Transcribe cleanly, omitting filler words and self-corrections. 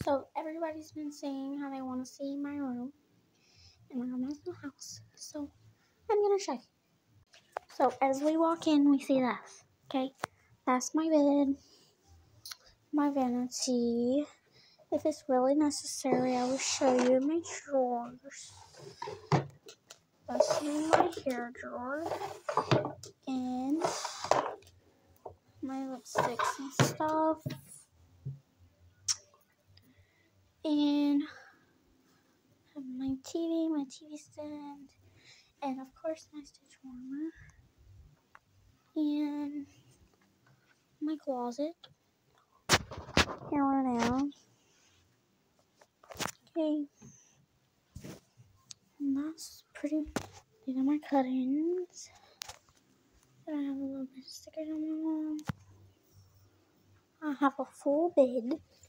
So everybody's been saying how they want to see my room in my grandma's new house. So I'm gonna show you. So as we walk in, we see this. Okay, that's my bed, my vanity. If it's really necessary, I will show you my drawers. That's my hair drawer and my lipsticks and stuff. And I have my TV stand, and of course my stitch warmer. And my closet. Here we're now. Okay. And that's pretty. These are my cuttings. Then I have a little bit of stickers on my wall. I have a full bed.